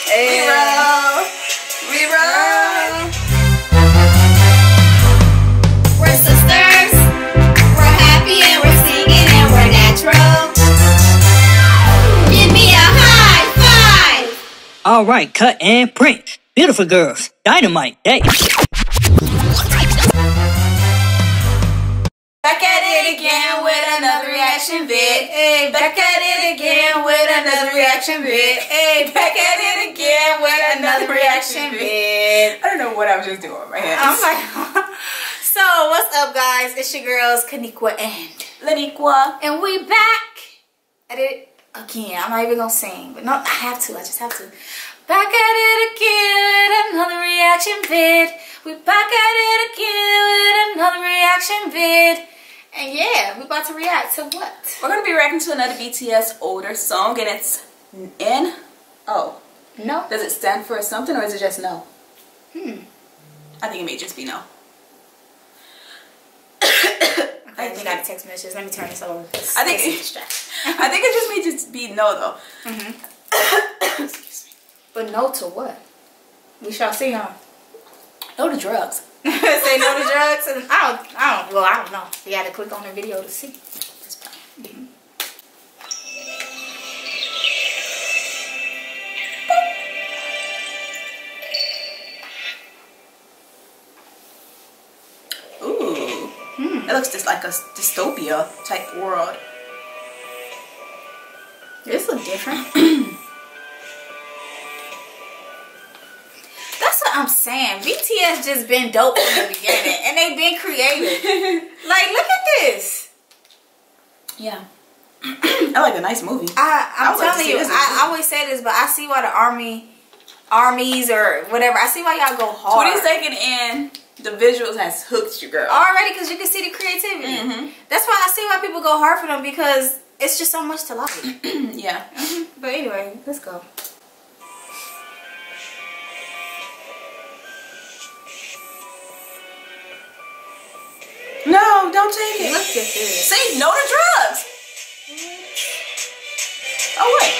We roll. We roll. We're sisters. We're happy and we're singing and we're natural. Give me a high five. All right, cut and print. Beautiful girls. Dynamite day. Back at it again with another reaction vid. Hey, back at it again with another reaction vid. Hey, back at it again with another reaction vid. I don't know what I was just doing with my hands. I'm like, so what's up, guys? It's your girls, Kaniqua and Laniqua. and we back at it again. I'm not even gonna sing, but no, I have to. I just have to. Back at it again with another reaction vid. We back at it again with another reaction vid. And yeah, we about to react to what? We're gonna be reacting to another BTS older song, and it's N. Oh, No. does it stand for something or is it just no? I think it may just be no. Okay, we got a text message. Let me turn this over. I think it just may just be no though. Excuse me. But no to what? We shall see, huh? No to drugs. Say no to drugs, and I don't know. You got to click on the video to see. Ooh, it looks just like a dystopia type world. This looks different. That's what I'm saying. BTS just been dope from the beginning, and they been creative. Like, look at this. Yeah, I like a nice movie. I'm would like to telling see you, this I movie. always say this, but I see why the armies or whatever. I see why y'all go hard. 22nd and the visuals has hooked you, girl. Already, because you can see the creativity. That's why I see why people go hard for them, because it's just so much to like. Yeah. But anyway, let's go. No, don't take it. Look at this. Say no to drugs. Oh wait.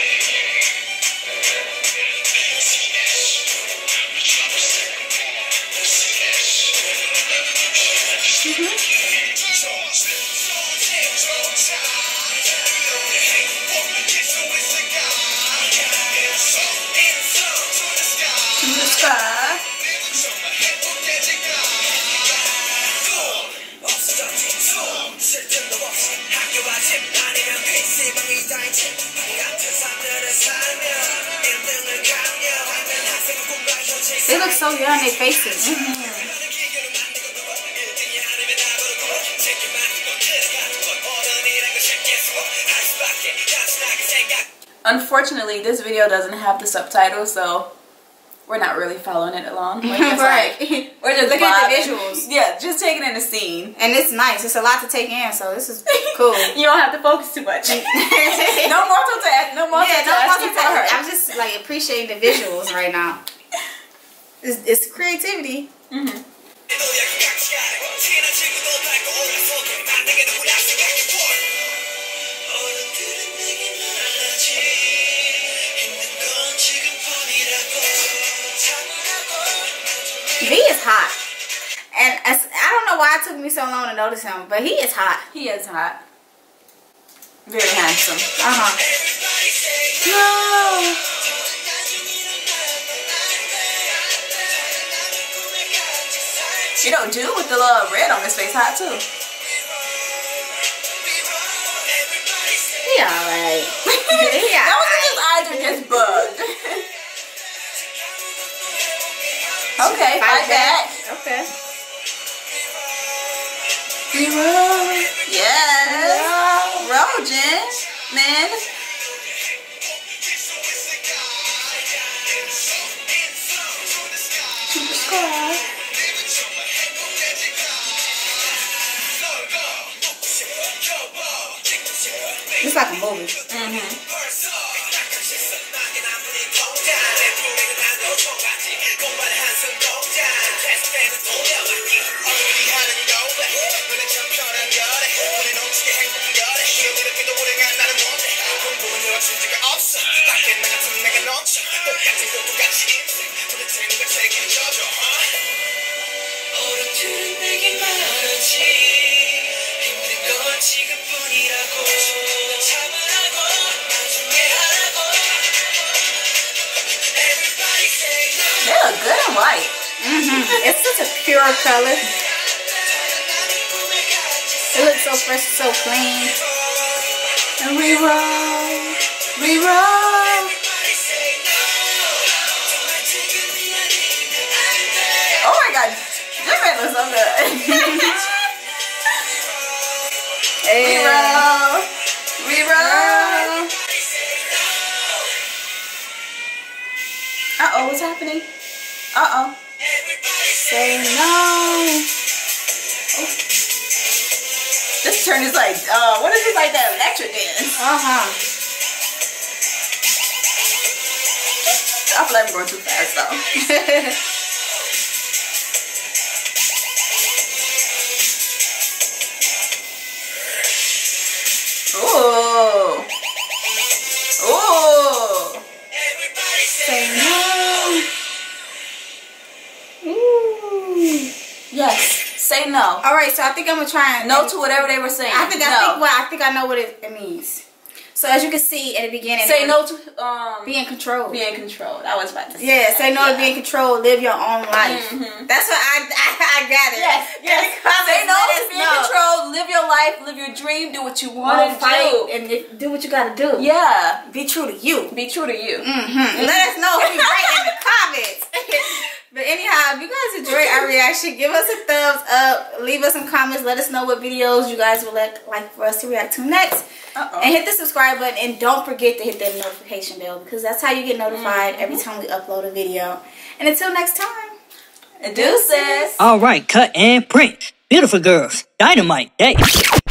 To the sky. They look so young, their faces. Unfortunately, this video doesn't have the subtitles, so we're not really following it along. We're just Right. we're just Look at the vibing. visuals. Yeah, just taking in the scene. And it's nice. It's a lot to take in, so this is cool. You don't have to focus too much. No multitasking. No multitasking. Yeah, no for her. I'm just like appreciating the visuals right now. It's creativity. V is hot, and I don't know why it took me so long to notice him, but he is hot. He is hot. Very handsome. No. You know, dude with the little red on his face, hot too. He alright. He That alright. was just eyes are just bugged. Okay, fight back. Okay. Yes. Roll, Jen. Man. To the sky. It's like a movie. They look good and white. It's such a pure color. It looks so fresh, so clean. And we roll, we roll. Oh my god, this man looks so good. Hey. We roll, we roll. Uh-oh, what's happening? Uh-oh. Say no. Oh. This turn is like, what is it, like that electric dance? I feel like I'm going too fast though. Ooh. Ooh. Say no. Ooh. Yes. Say no. All right, so I think I'm gonna try and No to whatever they were saying. I think I know what it means. So as you can see at the beginning, Say no to be in control. Be in control. I was about to say. Yeah, say no to be in control. Live your own life. That's what I got it. Yes. Say no to be in control. Live your life. Live your dream. Do what you want to do. And do what you gotta do. Yeah. Be true to you. Be true to you. Let us know if you write in the comments. But anyhow, if you guys enjoyed our reaction, give us a thumbs up. Leave us some comments. Let us know what videos you guys would like for us to react to next. And hit the subscribe button. And don't forget to hit that notification bell, because that's how you get notified every time we upload a video. And until next time. Deuces. All right, cut and print. Beautiful girls. Dynamite day.